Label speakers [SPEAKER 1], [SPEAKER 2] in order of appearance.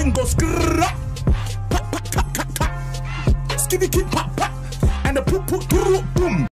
[SPEAKER 1] thing goes skrrrra, pa pa ka ka ka, skitty kit pa pa, and the poop poop boom.